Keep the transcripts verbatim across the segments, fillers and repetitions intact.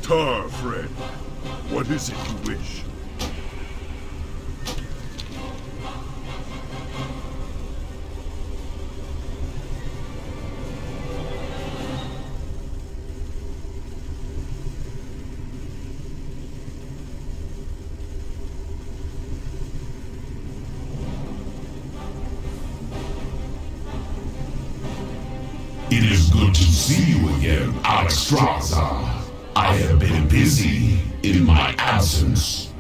Lokar, friend. What is it you wish? It is good to see you again, Alexstrasza. I have been busy in my absence,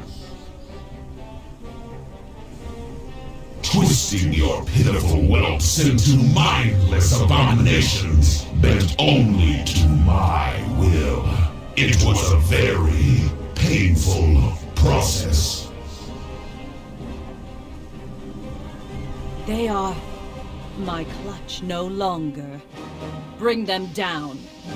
twisting your pitiful whelps into mindless abominations bent only to my will. It was a very painful process. They are my clutch no longer. Bring them down.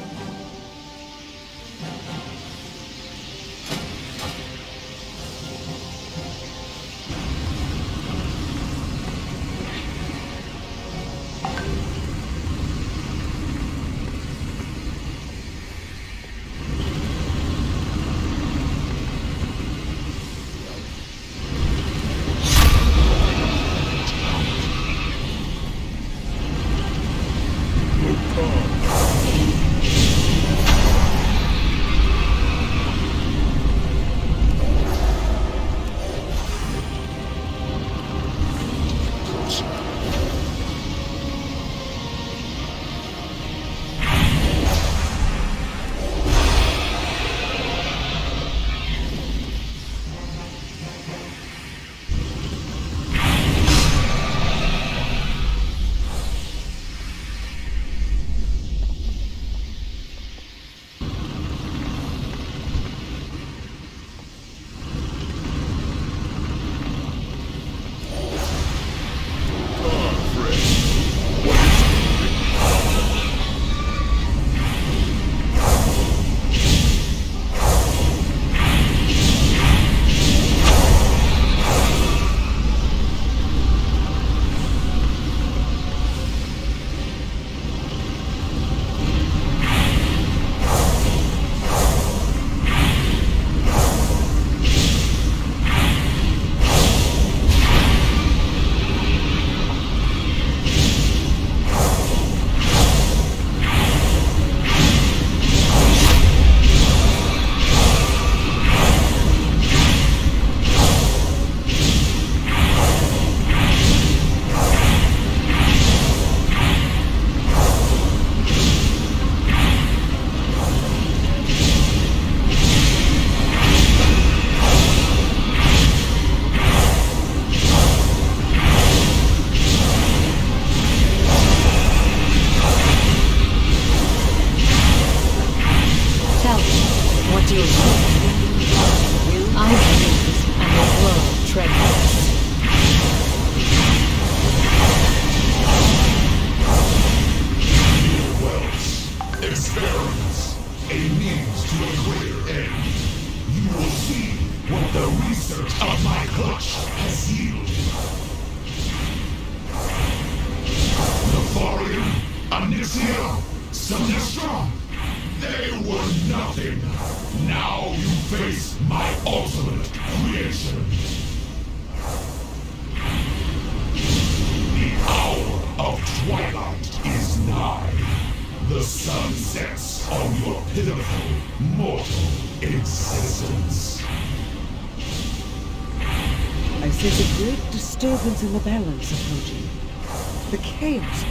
In the balance approaching. The chaos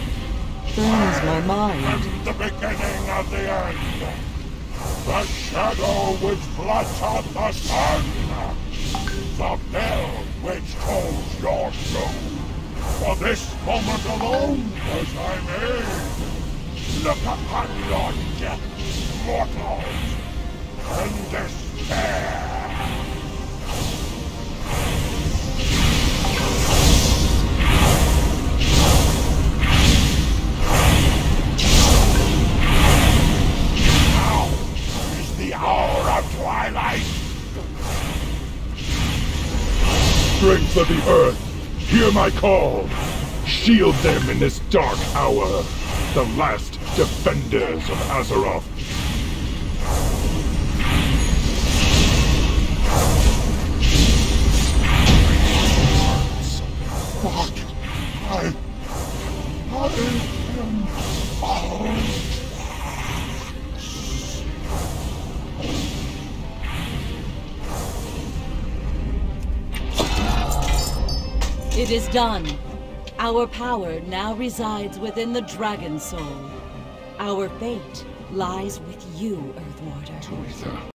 burns my mind. And the beginning of the end. The shadow which blots out the sun. The bell which tolls your doom. For this moment alone was I made. Look upon your death, mortals, and despair. The hour of twilight! Strength of the earth, hear my call! Shield them in this dark hour, the last defenders of Azeroth! It is done. Our power now resides within the Dragon Soul. Our fate lies with you, Earthwarder. Aretha.